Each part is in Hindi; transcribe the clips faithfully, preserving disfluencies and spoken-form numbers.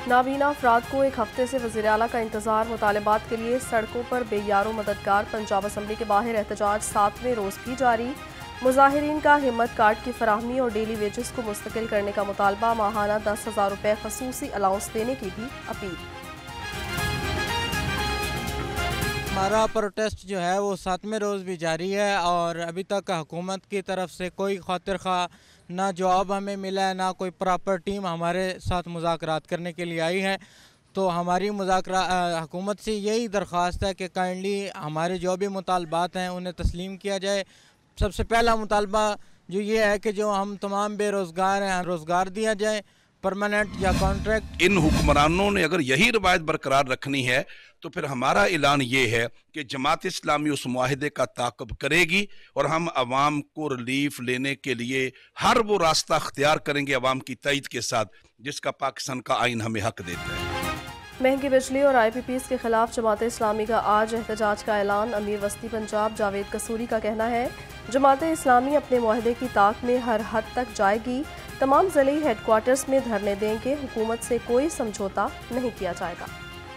नाबीना अफराद को एक हफ्ते से वज़ीर आला का इंतजार। मुतालबात के लिए सड़कों पर बेयारो मददगार। पंजाब असम्बली के बाहर एहतजाज सातवें रोज़ भी जारी। मुजाहिरीन का हिम्मत कार्ड की फराहमी और डेली वेजेस को मुस्तकिल करने का मुतालबा। माहाना दस हज़ार रुपये खसूसी अलाउंस देने की भी अपील। हमारा प्रोटेस्ट जो है वो सातवें रोज़ भी जारी है और अभी तक हुकूमत की तरफ से कोई खातिर खा ना जवाब हमें मिला है, ना कोई प्रॉपर टीम हमारे साथ मुज़ाकरात करने के लिए आई है। तो हमारी मुज़ाकरा हुकूमत से यही दरख्वास्त है कि काइंडली हमारे जो भी मुतालबात हैं उन्हें तस्लीम किया जाए। सबसे पहला मुतालबा जो ये है कि जो हम तमाम बेरोज़गार हैं रोज़गार दिया जाए, परमानेंट या कॉन्ट्रैक्ट। इन हुक्मरानों ने अगर यही रवायत बरकरार रखनी है तो फिर हमारा ऐलान ये है कि जमात इस्लामी उस मुआहिदे का ताक़ब करेगी और हम आवाम को रिलीफ लेने के लिए हर वो रास्ता अख्तियार करेंगे आवाम की तईद के साथ, जिसका पाकिस्तान का आइन हमें हक देता है। महंगी बिजली और आई पी पीज़ के खिलाफ जमात इस्लामी का आज एहतजाज का ऐलान। अमीर वस्ती पंजाब जावेद कसूरी का कहना है, जमात इस्लामी अपने मुआहदे की ताक में हर हद तक जाएगी। तमाम ज़िले हेडक्वार्टर्स में धरने देंगे। हुकूमत से कोई समझौता नहीं किया जाएगा।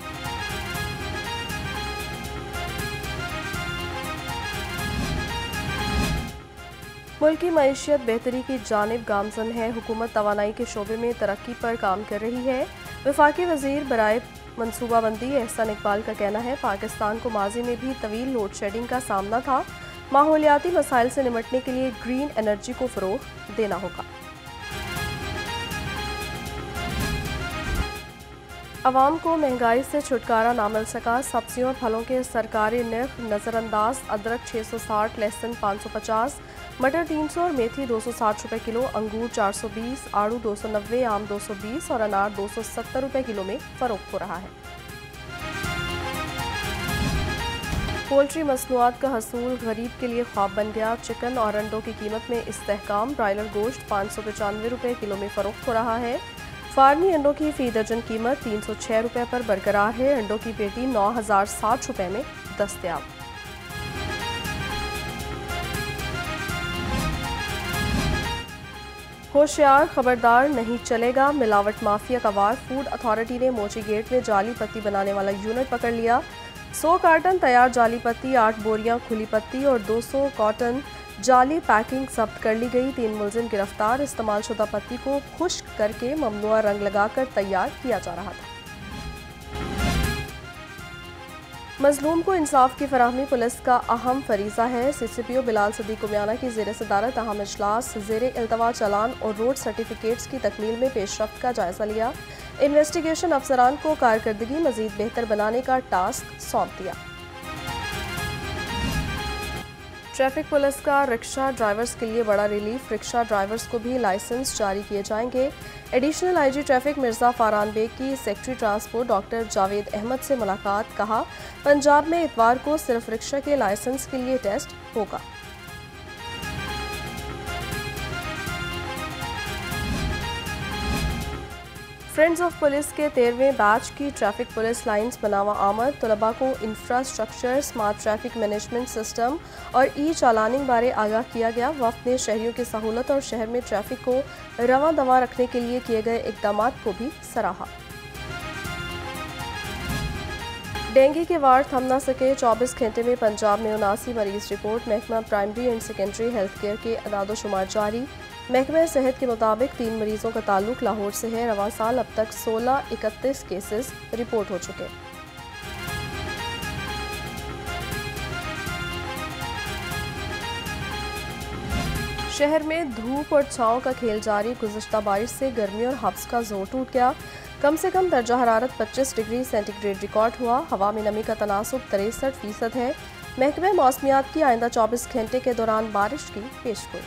मुल्क की मईशत बेहतरी की जानिब गामजन है। हुकूमत तवानाई के शोबे में तरक्की पर काम कर रही है। वफाकी वजीर बराए मनसूबाबंदी एहसन इकबाल का कहना है, पाकिस्तान को माजी में भी तवील लोड शेडिंग का सामना था। माहौलियाती मसाइल से निमटने के लिए ग्रीन एनर्जी को फ़रोग देना होगा। अवाम को महंगाई से छुटकारा ना मिल सका। सब्जियों और फलों के सरकारी निर्ख नज़रअंदाज। अदरक छः सौ साठ, लहसुन पाँच सौ पचास, मटर तीन सौ और मेथी दो सौ साठ रुपये किलो। अंगूर चार सौ बीस, आड़ू दो सौ नब्बे, आम दो सौ बीस और अनार दो सौ सत्तर रुपये किलो में फ़रोख्त हो रहा है। पोल्ट्री मसनूआत का हसूल गरीब के लिए ख्वाब बन गया। चिकन और अंडों की कीमत में इस्तेहकाम। ब्रायलर गोश्त पाँच सौ पचानवे रुपये किलो में फ़रोख्त हो रहा है। फार्मी अंडों की फ़ी दर्जन कीमत तीन सौ छः रुपये पर बरकरार है। अंडों की पेटी नौ हज़ार साठ रुपये में दस्तयाब। होशियार खबरदार नहीं चलेगा, मिलावट माफिया का वार। फूड अथॉरिटी ने मोची गेट में जाली पत्ती बनाने वाला यूनिट पकड़ लिया। सौ कार्टन तैयार जाली पत्ती, आठ बोरियां खुली पत्ती और दो सौ कॉटन जाली पैकिंग जब्त कर ली गई। तीन मुलजिम गिरफ्तार। इस्तेमाल शुदा पत्ती को खुश्क करके ममनुआ रंग लगाकर तैयार किया जा रहा था। मजलूम को इंसाफ की फराहमी पुलिस का अहम फरीजा है। C C P O Bilal Siddique Umiana की ज़ेर सदारत अहम इजलास। ज़ेर इल्तवा चालान और रोड सर्टिफिकेट्स की तकमील में पेशरफ्त का जायजा लिया। इन्वेस्टिगेशन अफसरान को कारकर्दगी मजीद बेहतर बनाने का टास्क सौंप दिया। ट्रैफिक पुलिस का रिक्शा ड्राइवर्स के लिए बड़ा रिलीफ। रिक्शा ड्राइवर्स को भी लाइसेंस जारी किए जाएंगे। Additional I G traffic Mirza Faran Baig की secretary transport doctor Javed Ahmed से मुलाकात। कहा, पंजाब में इतवार को सिर्फ रिक्शा के लाइसेंस के लिए टेस्ट होगा। फ्रेंड्स ऑफ पुलिस के तेरहवें बैच की ट्रैफिक पुलिस लाइन्स बनावा आमद। तलबा को infrastructure, smart traffic management system और ई चालानिंग बारे आगाह किया गया। वफ्द ने शहरियों की सहूलत और शहर में ट्रैफिक को रवां दवा रखने के लिए किए गए इकदाम को भी सराहा। डेंगू के वार थम न सके। चौबीस घंटे में पंजाब में उनासी मरीज रिपोर्ट। महकमा primary and secondary health care के अदादोशुमार जारी। महकमा सेहत के मुताबिक तीन मरीजों का ताल्लुक लाहौर से है। रवां साल अब तक सोलह इकतीस केसेस रिपोर्ट हो चुके। शहर में धूप और छांव का खेल जारी। गुज़िश्ता बारिश से गर्मी और हब्स का जोर टूट गया। कम से कम दर्जा हरारत पच्चीस डिग्री सेंटीग्रेड रिकॉर्ड हुआ। हवा में नमी का तनासुब तिरसठ फीसद है। महकमा मौसमियात की आइंदा चौबीस घंटे के दौरान बारिश की पेशगोई।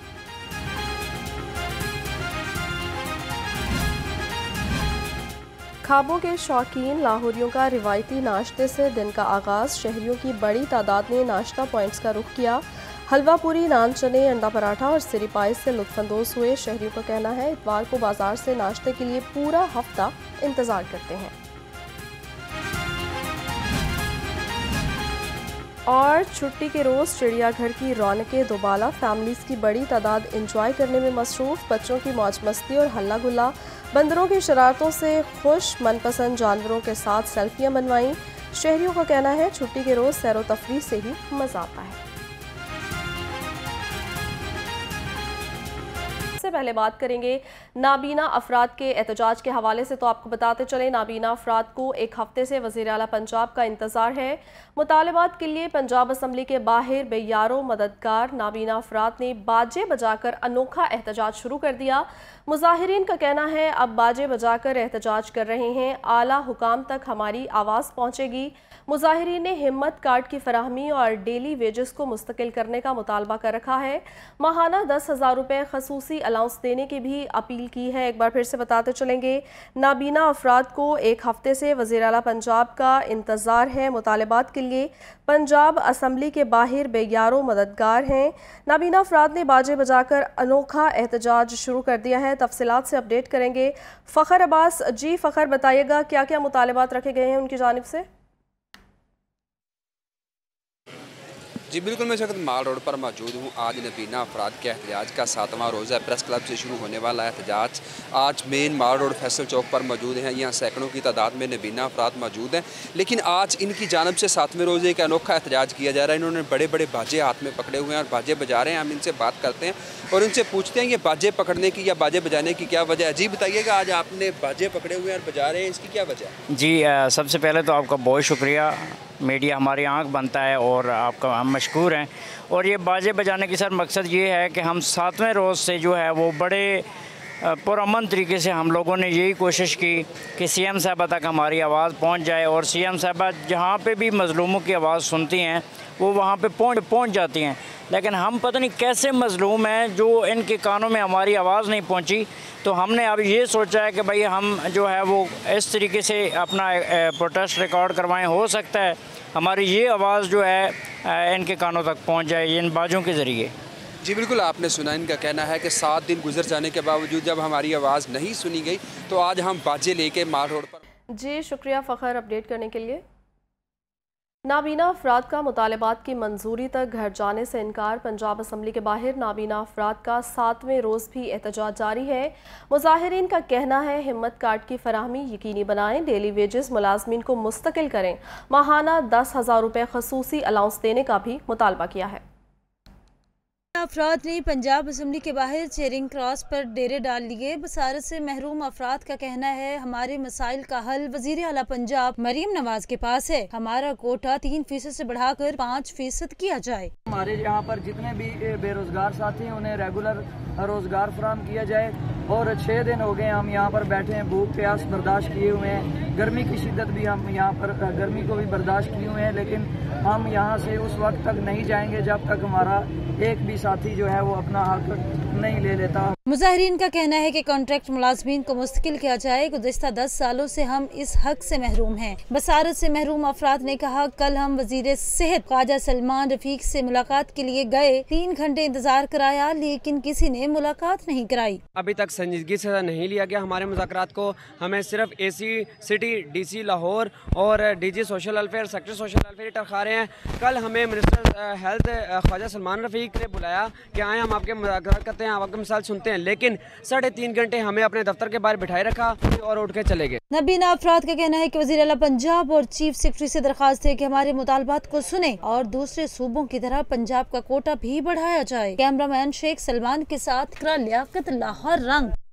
खाबों के शौकीन लाहौरियों का रिवायती नाश्ते से दिन का आगाज। शहरियों की बड़ी तादाद ने नाश्ता पॉइंट्स का रुख किया। हलवा पूरी, नान चने, अंडा पराठा और सिरी पाई से लुत्फानंदोज हुए। शहरियों का कहना है, इतवार को बाजार से नाश्ते के लिए पूरा हफ्ता इंतजार करते हैं। और छुट्टी के रोज़ चिड़ियाघर की रौनकें दोबाला। फैमिलीज़ की बड़ी तादाद इंजॉय करने में मसरूफ़। बच्चों की मौज मस्ती और हल्ला गुल्ला बंदरों की शरारतों से खुश मनपसंद जानवरों के साथ सेल्फियां बनवाईं। शहरियों का कहना है छुट्टी के रोज सैर व तफरीह से ही मजा आता है। सबसे पहले बात करेंगे नाबीना अफराद के एहतजाज के हवाले से। तो आपको बताते चले, नाबीना अफराद को एक हफ्ते से वज़ीर आला पंजाब का इंतज़ार है। मुतालबात के लिए पंजाब असम्बली के बाहर बेयारो मददगार नाबीना अफराद ने बाजे बजाकर अनोखा एहतजाज शुरू कर दिया। मुजाहिरीन का कहना है अब बाजे बजाकर एहतजाज कर रहे हैं, आला हुकाम तक हमारी आवाज़ पहुँचेगी। मुजाहिरीन ने हिम्मत कार्ड की फराहमी और डेली वेजेस को मुस्तकिल करने का मुतालबा कर रखा है। माहाना दस हज़ार रुपये खसूसी अलाउंस देने की भी अपील की है। एक बार फिर से बताते चलेंगे, नाबीना अफराद को एक हफ्ते से वज़ीर आला पंजाब का इंतज़ार है। मुतालबात के लिए पंजाब असम्बली के बाहर बेयारो मददगार हैं। नाबीना अफराद ने बाजे बजाकर अनोखा एहतजाज शुरू कर दिया है। तफसीलात से अपडेट करेंगे फ़खर अब्बास। जी फ़खर, बताइएगा क्या क्या मुतालबात रखे गए हैं उनकी जानिब से? जी बिल्कुल, मैं इस वक्त माल रोड पर मौजूद हूँ। आज नबीना अफराद के एहतजाज का सातवां रोज़ा है। प्रेस क्लब से शुरू होने वाला एहतजाज आज main mall road Faisal Chowk पर मौजूद हैं। यहाँ सैकड़ों की तादाद में नबीना अफराद मौजूद हैं, लेकिन आज इनकी जानब से सातवें रोज़े का अनोखा एहतजाज किया जा रहा है। इन्होंने बड़े बड़े बाजे हाथ में पकड़े हुए हैं और बाजे बजा रहे हैं। हम इनसे बात करते हैं और इनसे पूछते हैं ये बाजे पकड़ने की या बाजे बजाने की क्या वजह है। जी बताइएगा, आज आपने बाजे पकड़े हुए हैं और बजा रहे हैं, इसकी क्या वजह है? जी सबसे पहले तो आपका बहुत शुक्रिया, मीडिया हमारी आंख बनता है और आपका हम मशकूर हैं। और ये बाजे बजाने की सर मकसद ये है कि हम सातवें रोज़ से जो है वो बड़े पुरअमन तरीके से हम लोगों ने यही कोशिश की कि सीएम साहबा तक हमारी आवाज़ पहुंच जाए और सीएम साहबा जहां पे भी मज़लूमों की आवाज़ सुनती हैं वो वहां पे पहुंच पहुंच जाती हैं। लेकिन हम पता नहीं कैसे मज़लूम हैं जो इनके कानों में हमारी आवाज़ नहीं पहुंची। तो हमने अब ये सोचा है कि भाई हम जो है वो इस तरीके से अपना प्रोटेस्ट रिकॉर्ड करवाएं। हो सकता है हमारी ये आवाज़ जो है इनके कानों तक पहुंच जाए इन बाजों के ज़रिए। जी बिल्कुल, आपने सुना, इनका कहना है कि सात दिन गुजर जाने के बावजूद जब हमारी आवाज़ नहीं सुनी गई तो आज हम बाजे लेके माल रोड पर। जी शुक्रिया फ़खर अपडेट करने के लिए। नाबीना अफराद का मुतालबात की मंजूरी तक घर जाने से इनकार। पंजाब असम्बली के बाहर नाबीना अफराद का सातवें रोज़ भी एहतजाज जारी है। मुजाहिरीन का कहना है हिम्मत कार्ड की फराहमी यकीनी बनाएं, डेली वेजेस मुलाजमीन को मुस्तकिल करें। माहाना दस हज़ार रुपये खसूसी अलाउंस देने का भी मुतालबा किया है। अफराद ने पंजाब असम्बली के बाहर चेरिंग क्रॉस पर डेरे डाल लिए। बसारत से महरूम अफराद का कहना है हमारे मसाइल का हल वजीर आला पंजाब मरीम नवाज के पास है। हमारा कोटा तीन फीसद से बढ़ाकर पाँच फीसद किया जाए। हमारे यहाँ पर जितने भी बेरोजगार साथी हैं उन्हें रेगुलर रोजगार फराहम किया जाए। और छः दिन हो गए हम यहाँ पर बैठे हैं, भूख प्यास बर्दाश्त किए हुए हैं। गर्मी की शिद्दत भी हम यहाँ पर गर्मी को भी बर्दाश्त किए हुए हैं, लेकिन हम यहाँ से उस वक्त तक नहीं जाएंगे जब तक हमारा एक भी साथी जो है वो अपना हक नहीं ले लेता। मुजाहिरीन का कहना है कि कॉन्ट्रैक्ट मुलाजमीन को मुस्तकिल किया जाए। गुज़िश्ता दस सालों से हम इस हक से महरूम हैं। बसारत से महरूम अफराद ने कहा कल हम वजीर सेहत ख्वाजा सलमान रफीक से मुलाकात के लिए गए, तीन घंटे इंतजार कराया लेकिन किसी ने मुलाकात नहीं कराई। अभी तक संजीदगी से नहीं लिया गया हमारे मुज़ाकरात को। हमें सिर्फ एसी सिटी, डीसी लाहौर और DG social welfare, secretary social welfare टरखा रहे हैं। कल हमें मिनिस्टर हेल्थ ख्वाजा सलमान रफीक ने बुलाया कि आए हम आपके मुज़ाकरात करते हैं, आप आपके मिसाल सुनते हैं, लेकिन साढ़े तीन घंटे हमें अपने दफ्तर के बाहर बिठाए रखा और उठ के चले गए। नबीना अफराद का कहना है कि वज़ीर आला पंजाब और चीफ सेक्रेटरी से दरखास्त है कि हमारे मुतालबात को सुने और दूसरे सूबों की तरह पंजाब का कोटा भी बढ़ाया जाए। कैमरामैन शेख सलमान के साथ लियाकत, लाहौर रंग।